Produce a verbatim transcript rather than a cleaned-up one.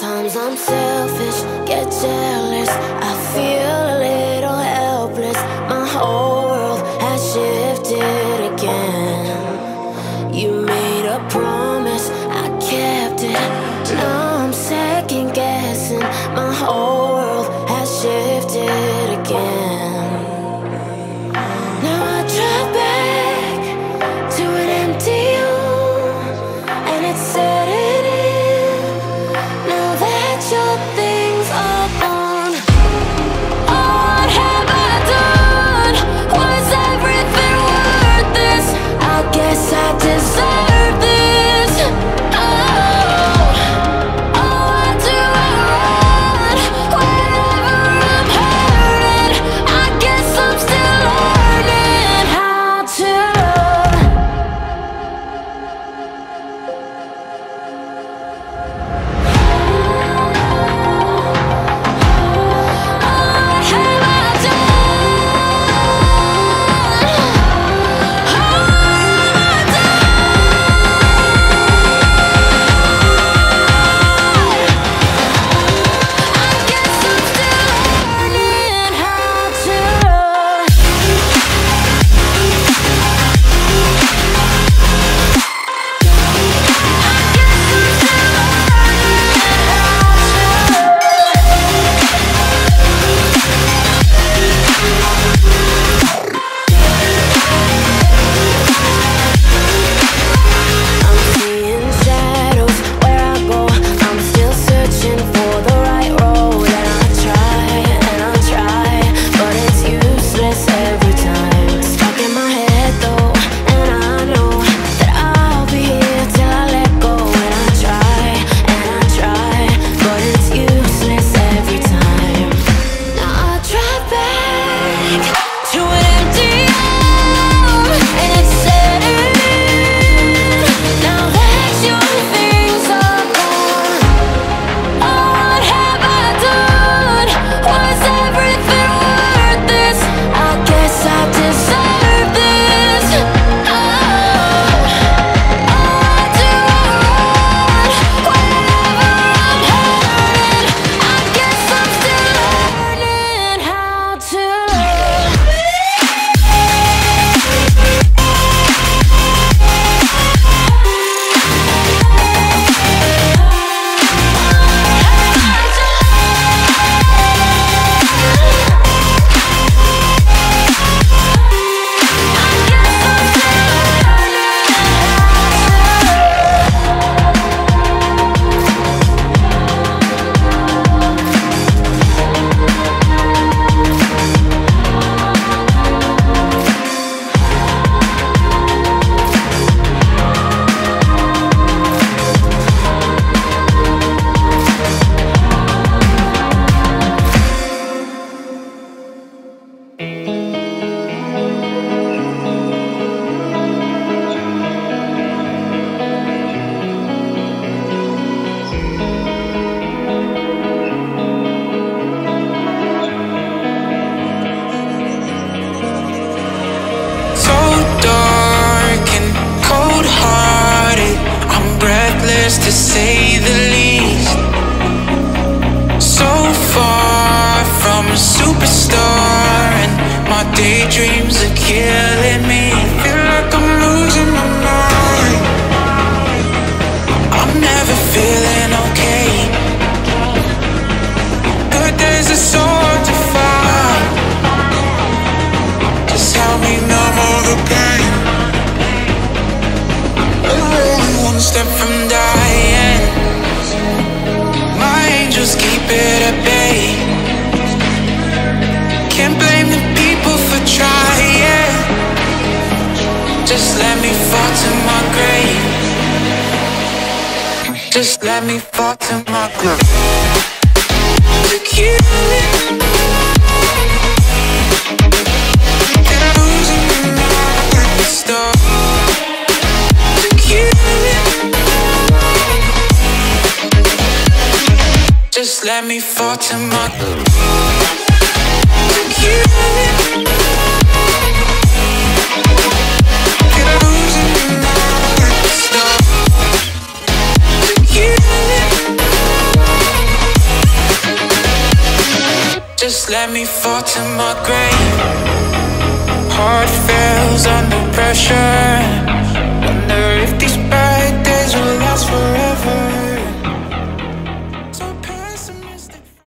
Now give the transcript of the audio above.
Sometimes I'm selfish, get jealous, I feel a little helpless. My whole world has shifted again. You made a promise, I kept it. Now I'm second guessing. My whole world has shifted again. Now I drive back to an empty home, and it's setting in. Now that your things are gone, what have I done? Was everything worth this? I guess I deserve this. Oh, oh, why do I run whenever I'm hurting? I guess I'm still learning how to love. What have I to say the least. So far from a superstar, and my daydreams are killing me. Feel like I'm losing my mind. I'm never feeling okay. Good days are so hard to find. Just help me numb all the pain. One step from dying. My angels keep it at bay. Can't blame the people for trying. Just let me fall to my grave. Just let me fall to my grave. To kill it. And I'm losing my mind. Stop. To kill it. Just let me fall to my grave. To kill it. And I'm losing my mind. Stop. To kill it. just let me fall to my grave. Heart fails under pressure.